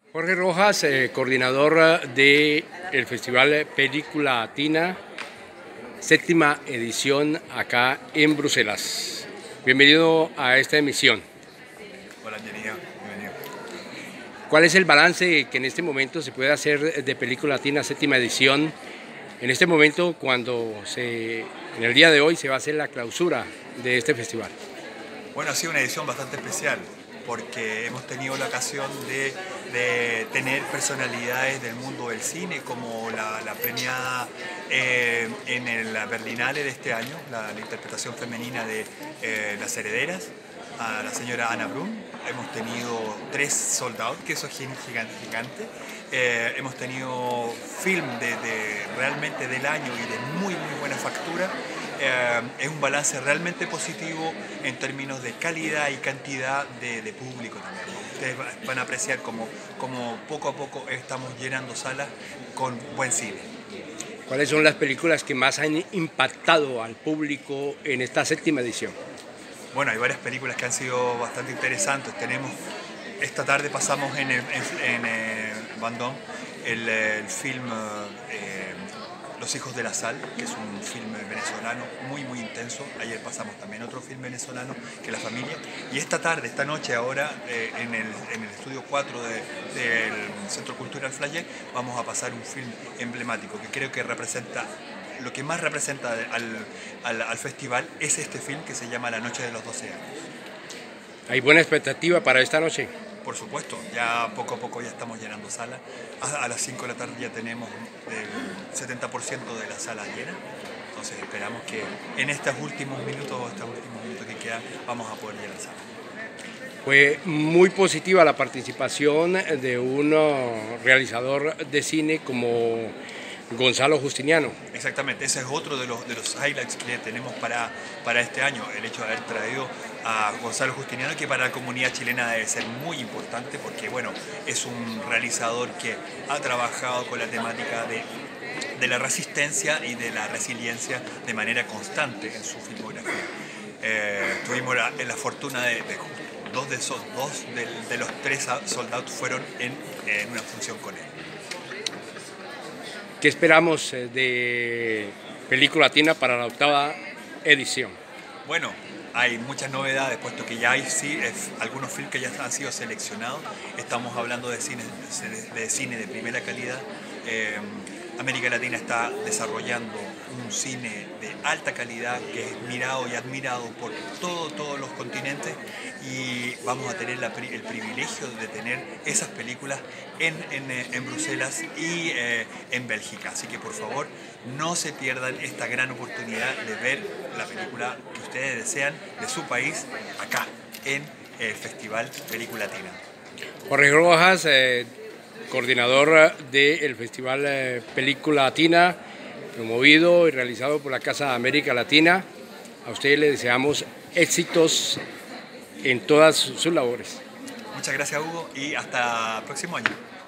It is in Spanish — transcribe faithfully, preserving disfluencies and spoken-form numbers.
Jorge Rojas, eh, coordinador del Festival Película Latina, séptima edición acá en Bruselas. Bienvenido a esta emisión. Hola, bienvenido. bienvenido. ¿Cuál es el balance que en este momento se puede hacer de Película Latina, séptima edición? En este momento, cuando se, en el día de hoy se va a hacer la clausura de este festival. Bueno, ha sido una edición bastante especial porque hemos tenido la ocasión de, de tener personalidades del mundo del cine, como la, la premiada eh, en el Berlinale de este año, la, la interpretación femenina de eh, Las Herederas, a la señora Anna Brun. Hemos tenido tres sold out, que eso es gigante. gigante. Eh, hemos tenido film de, de, realmente del año y de muy, muy buena factura. Eh, es un balance realmente positivo en términos de calidad y cantidad de, de público también, ¿no? Ustedes van a apreciar como, como poco a poco estamos llenando salas con buen cine. ¿Cuáles son las películas que más han impactado al público en esta séptima edición? Bueno, hay varias películas que han sido bastante interesantes. Tenemos, esta tarde pasamos en, el, en, en eh, Vendôme el, el film eh, Los Hijos de la Sal, que es un film venezolano muy muy intenso. Ayer pasamos también otro film venezolano, que La Familia. Y esta tarde, esta noche ahora, eh, en, el, en el estudio cuatro de, del Centro Cultural Flyer, vamos a pasar un film emblemático que creo que representa, lo que más representa al, al, al festival es este film que se llama La Noche de los doce años. ¿Hay buena expectativa para esta noche? Por supuesto, ya poco a poco ya estamos llenando salas. A, a las cinco de la tarde ya tenemos el setenta por ciento de la sala llena. Entonces esperamos que en estos últimos minutos, estos últimos minutos que quedan, vamos a poder llenar la sala. Fue muy positiva la participación de un realizador de cine como Gonzalo Justiniano. Exactamente, ese es otro de los, de los highlights que tenemos para, para este año, el hecho de haber traído a Gonzalo Justiniano, que para la comunidad chilena debe ser muy importante porque bueno, es un realizador que ha trabajado con la temática de, de la resistencia y de la resiliencia de manera constante en su filmografía. Eh, tuvimos la, la fortuna de, de dos de esos dos de, de los tres soldados fueron en, en una función con él. ¿Qué esperamos de Película Latina para la octava edición? Bueno, hay muchas novedades, puesto que ya hay sí, es, algunos films que ya han sido seleccionados. Estamos hablando de cine de, de, cine de primera calidad. Eh, América Latina está desarrollando un cine de alta calidad que es mirado y admirado por todo, todos los continentes, y vamos a tener la, el privilegio de tener esas películas en, en, en Bruselas y eh, en Bélgica. Así que por favor no se pierdan esta gran oportunidad de ver la película que ustedes desean de su país acá en el Festival Película Latina. Jorge Rojas, eh, coordinador del Festival eh, Película Latina, promovido y realizado por la Casa de América Latina. A ustedes les deseamos éxitos en todas sus labores. Muchas gracias, Hugo, y hasta el próximo año.